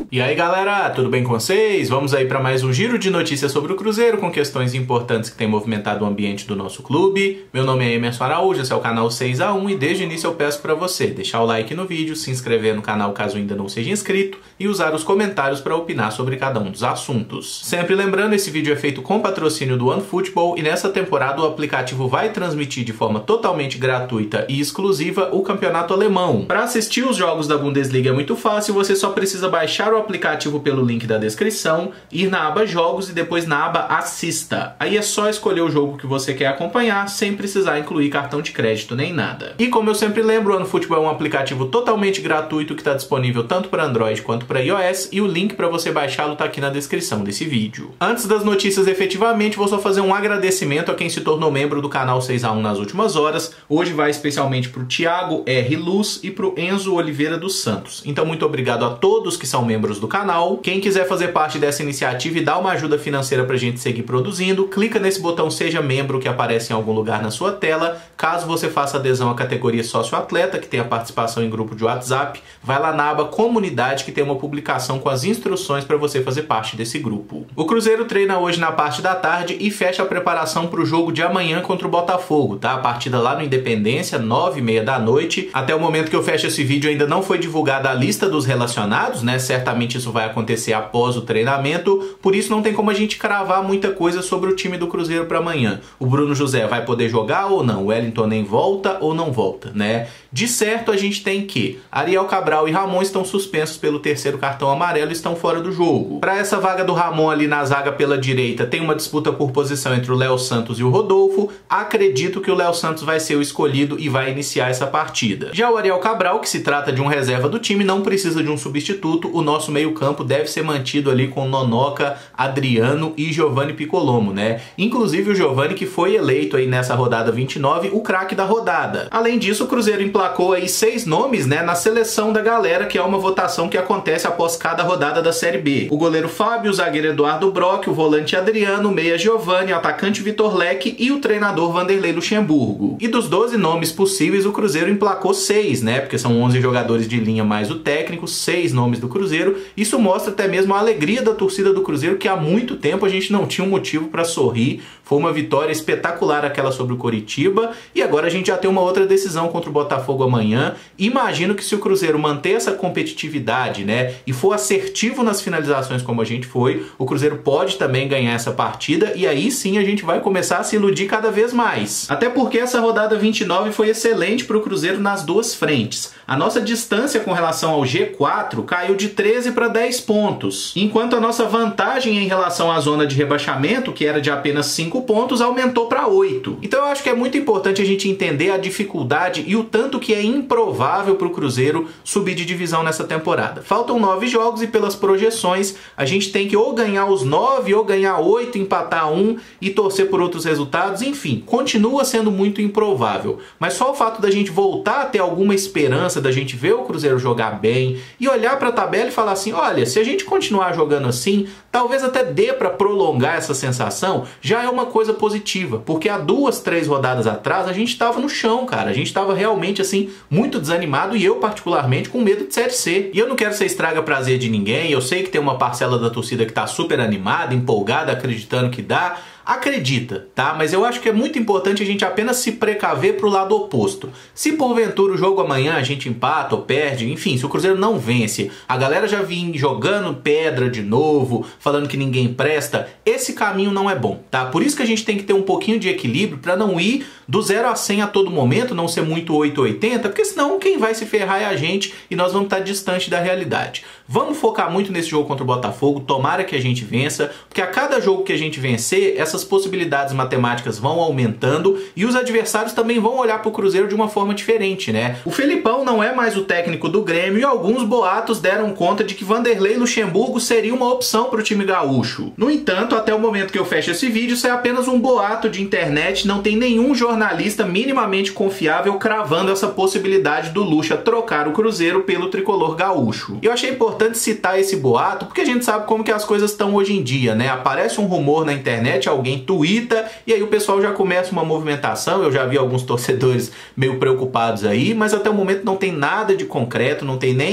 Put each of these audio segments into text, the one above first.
E aí galera, tudo bem com vocês? Vamos aí para mais um giro de notícias sobre o Cruzeiro com questões importantes que têm movimentado o ambiente do nosso clube. Meu nome é Emerson Araújo, esse é o canal 6x1 e desde o início eu peço para você deixar o like no vídeo, se inscrever no canal caso ainda não seja inscrito e usar os comentários para opinar sobre cada um dos assuntos. Sempre lembrando, esse vídeo é feito com patrocínio do OneFootball e nessa temporada o aplicativo vai transmitir de forma totalmente gratuita e exclusiva o campeonato alemão. Para assistir os jogos da Bundesliga é muito fácil, você só precisa baixar o aplicativo pelo link da descrição, ir na aba Jogos e depois na aba Assista. Aí é só escolher o jogo que você quer acompanhar, sem precisar incluir cartão de crédito nem nada. E como eu sempre lembro, o OneFootball é um aplicativo totalmente gratuito que está disponível tanto para Android quanto para iOS e o link para você baixá-lo está aqui na descrição desse vídeo. Antes das notícias efetivamente, vou só fazer um agradecimento a quem se tornou membro do canal 6x1 nas últimas horas. Hoje vai especialmente para o Thiago R. Luz e para o Enzo Oliveira dos Santos. Então muito obrigado a todos que são membros do canal. Quem quiser fazer parte dessa iniciativa e dar uma ajuda financeira pra gente seguir produzindo, clica nesse botão Seja Membro que aparece em algum lugar na sua tela. Caso você faça adesão à categoria Sócio-Atleta, que tem a participação em grupo de WhatsApp, vai lá na aba Comunidade que tem uma publicação com as instruções para você fazer parte desse grupo. O Cruzeiro treina hoje na parte da tarde e fecha a preparação para o jogo de amanhã contra o Botafogo, tá? A partida lá no Independência, 9h30 da noite. Até o momento que eu fecho esse vídeo ainda não foi divulgada a lista dos relacionados, né? Certamente isso vai acontecer após o treinamento, por isso não tem como a gente cravar muita coisa sobre o time do Cruzeiro para amanhã. O Bruno José vai poder jogar ou não? O Wellington nem volta ou não volta, né? De certo a gente tem que Ariel Cabral e Ramon estão suspensos pelo terceiro cartão amarelo e estão fora do jogo. Para essa vaga do Ramon ali na zaga pela direita tem uma disputa por posição entre o Léo Santos e o Rodolfo. Acredito que o Léo Santos vai ser o escolhido e vai iniciar essa partida. Já o Ariel Cabral, que se trata de um reserva do time, não precisa de um substituto. O nosso meio-campo deve ser mantido ali com Nonoca, Adriano e Giovanni Piccolomo, né? Inclusive o Giovanni que foi eleito aí nessa rodada 29 o craque da rodada. Além disso, o Cruzeiro emplacou aí 6 nomes, né, na seleção da galera, que é uma votação que acontece após cada rodada da Série B. O goleiro Fábio, o zagueiro Eduardo Brock, o volante Adriano, o meia Giovanni, o atacante Vitor Leque e o treinador Vanderlei Luxemburgo. E dos 12 nomes possíveis, o Cruzeiro emplacou 6, né? Porque são 11 jogadores de linha mais o técnico, 6 nomes do Cruzeiro. Isso mostra até mesmo a alegria da torcida do Cruzeiro, que há muito tempo a gente não tinha um motivo para sorrir. Foi uma vitória espetacular aquela sobre o Coritiba e agora a gente já tem uma outra decisão contra o Botafogo amanhã. Imagino que se o Cruzeiro manter essa competitividade, né, e for assertivo nas finalizações como a gente foi, o Cruzeiro pode também ganhar essa partida e aí sim a gente vai começar a se iludir cada vez mais. Até porque essa rodada 29 foi excelente para o Cruzeiro nas duas frentes. A nossa distância com relação ao G4 caiu de 13 para 10 pontos, enquanto a nossa vantagem em relação à zona de rebaixamento, que era de apenas 5 pontos, aumentou para 8. Então eu acho que é muito importante a gente entender a dificuldade e o tanto que é improvável para o Cruzeiro subir de divisão nessa temporada. Faltam 9 jogos e pelas projeções a gente tem que ou ganhar os 9 ou ganhar 8, empatar 1 e torcer por outros resultados. Enfim, continua sendo muito improvável. Mas só o fato da gente voltar a ter alguma esperança, da gente ver o Cruzeiro jogar bem e olhar para a tabela e falar assim, olha, se a gente continuar jogando assim, talvez até dê para prolongar essa sensação, já é uma coisa positiva, porque há 2, 3 rodadas atrás a gente estava no chão, cara, a gente estava realmente assim, muito desanimado e eu particularmente com medo de Série C. E eu não quero ser estraga prazer de ninguém, eu sei que tem uma parcela da torcida que está super animada, empolgada, acreditando que dá. Acredita, tá? Mas eu acho que é muito importante a gente apenas se precaver pro lado oposto. Se porventura o jogo amanhã a gente empata ou perde, enfim, se o Cruzeiro não vence, a galera já vem jogando pedra de novo, falando que ninguém presta, esse caminho não é bom, tá? Por isso que a gente tem que ter um pouquinho de equilíbrio para não ir do 0 a 100 a todo momento, não ser muito 880, porque senão quem vai se ferrar é a gente e nós vamos estar distante da realidade. Vamos focar muito nesse jogo contra o Botafogo, tomara que a gente vença, porque a cada jogo que a gente vencer, essas possibilidades matemáticas vão aumentando e os adversários também vão olhar para o Cruzeiro de uma forma diferente, né? O Felipão não é mais o técnico do Grêmio e alguns boatos deram conta de que Vanderlei Luxemburgo seria uma opção para o time gaúcho. No entanto, até o momento que eu fecho esse vídeo, isso é apenas um boato de internet, não tem nenhum jornalista minimamente confiável cravando essa possibilidade do Luxa trocar o Cruzeiro pelo tricolor gaúcho. E eu achei importante citar esse boato porque a gente sabe como que as coisas estão hoje em dia, né? Aparece um rumor na internet, alguém tuita e aí o pessoal já começa uma movimentação. Eu já vi alguns torcedores meio preocupados aí, mas até o momento não tem nada de concreto, não tem nem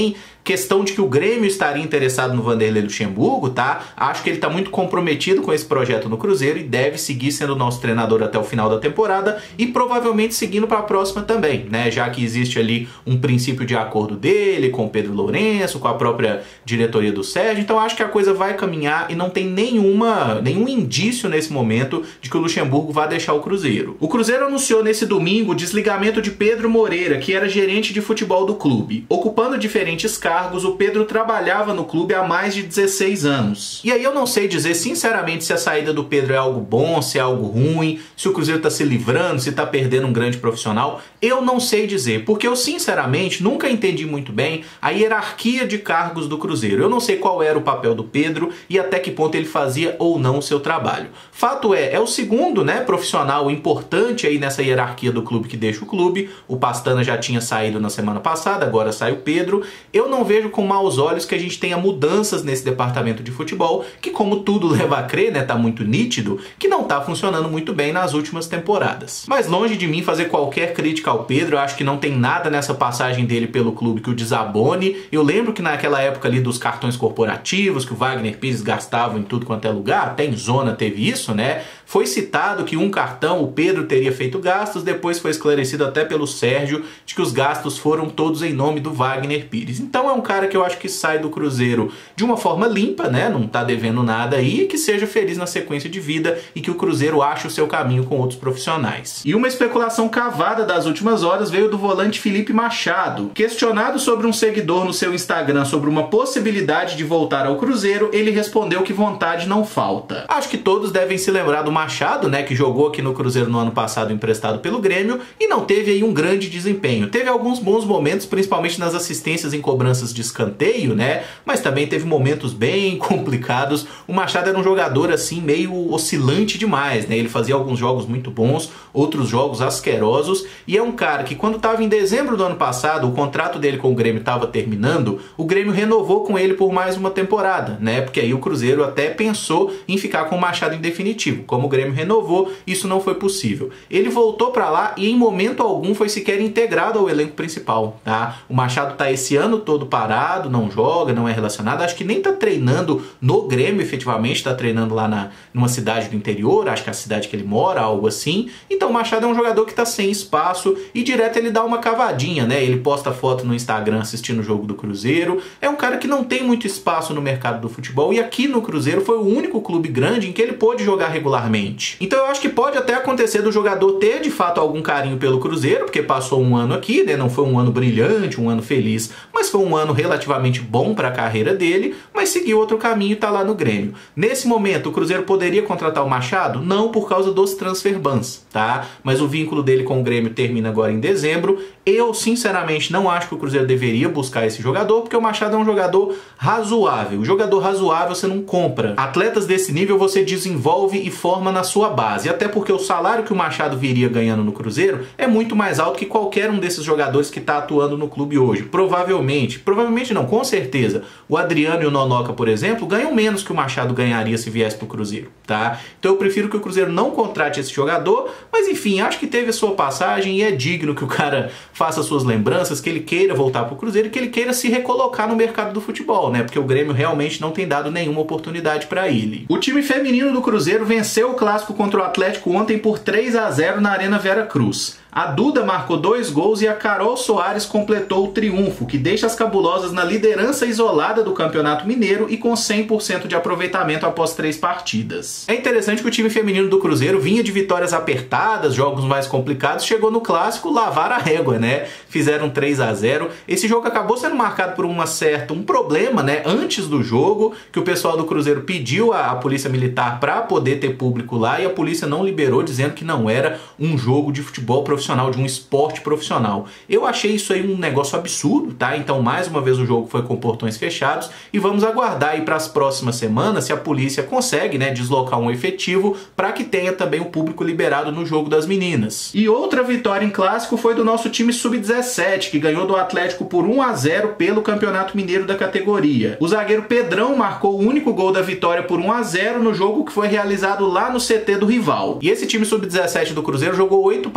questão de que o Grêmio estaria interessado no Vanderlei Luxemburgo, tá? Acho que ele tá muito comprometido com esse projeto no Cruzeiro e deve seguir sendo nosso treinador até o final da temporada e provavelmente seguindo para a próxima também, né? Já que existe ali um princípio de acordo dele com o Pedro Lourenço, com a própria diretoria do Sérgio, então acho que a coisa vai caminhar e não tem nenhum indício nesse momento de que o Luxemburgo vai deixar o Cruzeiro. O Cruzeiro anunciou nesse domingo o desligamento de Pedro Moreira, que era gerente de futebol do clube. Ocupando diferentes cargos, o Pedro trabalhava no clube há mais de 16 anos. E aí eu não sei dizer sinceramente se a saída do Pedro é algo bom, se é algo ruim, se o Cruzeiro está se livrando, se está perdendo um grande profissional. Eu não sei dizer, porque eu sinceramente nunca entendi muito bem a hierarquia de cargos do Cruzeiro. Eu não sei qual era o papel do Pedro e até que ponto ele fazia ou não o seu trabalho. Fato é o segundo, né, profissional importante aí nessa hierarquia do clube que deixa o clube. O Pastana já tinha saído na semana passada, agora sai o Pedro. Eu não vejo com maus olhos que a gente tenha mudanças nesse departamento de futebol, que como tudo leva a crer, né, tá muito nítido, que não tá funcionando muito bem nas últimas temporadas. Mas longe de mim fazer qualquer crítica ao Pedro, eu acho que não tem nada nessa passagem dele pelo clube que o desabone. Eu lembro que naquela época ali dos cartões corporativos, que o Wagner Pires gastava em tudo quanto é lugar, até em Zona teve isso, né? Foi citado que um cartão o Pedro teria feito gastos, depois foi esclarecido até pelo Sérgio de que os gastos foram todos em nome do Wagner Pires. Então é um cara que eu acho que sai do Cruzeiro de uma forma limpa, né? Não tá devendo nada aí, e que seja feliz na sequência de vida e que o Cruzeiro ache o seu caminho com outros profissionais. E uma especulação cavada das últimas horas veio do volante Felipe Machado. Questionado sobre um seguidor no seu Instagram sobre uma possibilidade de voltar ao Cruzeiro, ele respondeu que vontade não falta. Acho que todos devem se lembrar do Machado, né, que jogou aqui no Cruzeiro no ano passado emprestado pelo Grêmio e não teve aí um grande desempenho. Teve alguns bons momentos, principalmente nas assistências em cobranças de escanteio, né, mas também teve momentos bem complicados. O Machado era um jogador assim meio oscilante demais, né, ele fazia alguns jogos muito bons, outros jogos asquerosos, e é um cara que quando estava em dezembro do ano passado, o contrato dele com o Grêmio estava terminando, o Grêmio renovou com ele por mais uma temporada, né, porque aí o Cruzeiro até pensou em ficar com o Machado em definitivo. Como o Grêmio renovou, isso não foi possível. Ele voltou para lá e em momento algum foi sequer integrado ao elenco principal, tá? O Machado tá esse ano todo parado, não joga, não é relacionado, acho que nem tá treinando no Grêmio efetivamente, tá treinando lá numa cidade do interior, acho que é a cidade que ele mora, algo assim. Então o Machado é um jogador que tá sem espaço e direto ele dá uma cavadinha, né? Ele posta foto no Instagram assistindo o jogo do Cruzeiro. É um cara que não tem muito espaço no mercado do futebol e aqui no Cruzeiro foi o único clube grande em que ele pôde jogar regularmente. Então eu acho que pode até acontecer do jogador ter de fato algum carinho pelo Cruzeiro, porque passou um ano aqui, né? Não foi um ano brilhante, um ano feliz, mas foi um ano relativamente bom para a carreira dele, mas seguiu outro caminho e tá lá no Grêmio. Nesse momento, o Cruzeiro poderia contratar o Machado? Não por causa dos transfer bans, tá? Mas o vínculo dele com o Grêmio termina agora em dezembro. Eu, sinceramente, não acho que o Cruzeiro deveria buscar esse jogador, porque o Machado é um jogador razoável. O jogador razoável você não compra. Atletas desse nível você desenvolve e forma na sua base. Até porque o salário que o Machado viria ganhando no Cruzeiro é muito mais alto que qualquer um desses jogadores que está atuando no clube hoje. Provavelmente não, com certeza. O Adriano e o Nonoca, por exemplo, ganham menos que o Machado ganharia se viesse para o Cruzeiro, tá? Então eu prefiro que o Cruzeiro não contrate esse jogador, mas enfim, acho que teve a sua passagem e é digno que o cara faça suas lembranças, que ele queira voltar para o Cruzeiro e que ele queira se recolocar no mercado do futebol, né? Porque o Grêmio realmente não tem dado nenhuma oportunidade para ele. O time feminino do Cruzeiro venceu o clássico contra o Atlético ontem por 3-0 na Arena Vera Cruz. A Duda marcou 2 gols e a Carol Soares completou o triunfo, que deixa as cabulosas na liderança isolada do Campeonato Mineiro e com 100% de aproveitamento após 3 partidas. É interessante que o time feminino do Cruzeiro vinha de vitórias apertadas, jogos mais complicados, chegou no clássico, lavaram a régua, né? Fizeram 3-0. Esse jogo acabou sendo marcado por um problema, né? Antes do jogo, que o pessoal do Cruzeiro pediu à polícia militar para poder ter público lá e a polícia não liberou, dizendo que não era um jogo de futebol profissional, de um esporte profissional. Eu achei isso aí um negócio absurdo, tá? Então, mais uma vez, o jogo foi com portões fechados e vamos aguardar aí para as próximas semanas se a polícia consegue, né, deslocar um efetivo para que tenha também o público liberado no jogo das meninas. E outra vitória em clássico foi do nosso time sub-17, que ganhou do Atlético por 1-0 pelo Campeonato Mineiro da categoria. O zagueiro Pedrão marcou o único gol da vitória por 1-0 no jogo que foi realizado lá no CT do rival. E esse time sub-17 do Cruzeiro jogou 8 partidas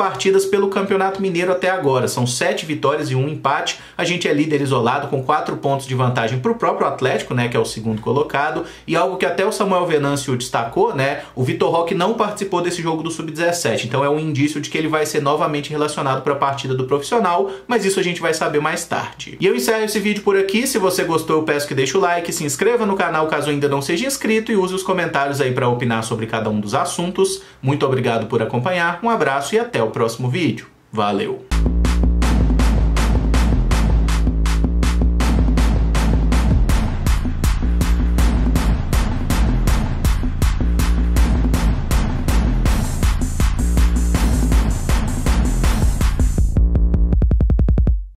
pelo Campeonato Mineiro até agora. São 7 vitórias e 1 empate. A gente é líder isolado com 4 pontos de vantagem para o próprio Atlético, né, que é o segundo colocado. E algo que até o Samuel Venâncio destacou, né, o Vitor Roque não participou desse jogo do Sub-17. Então é um indício de que ele vai ser novamente relacionado para a partida do profissional, mas isso a gente vai saber mais tarde. E eu encerro esse vídeo por aqui. Se você gostou, eu peço que deixe o like, se inscreva no canal caso ainda não seja inscrito e use os comentários aí para opinar sobre cada um dos assuntos. Muito obrigado por acompanhar, um abraço e até o próximo vídeo. Valeu!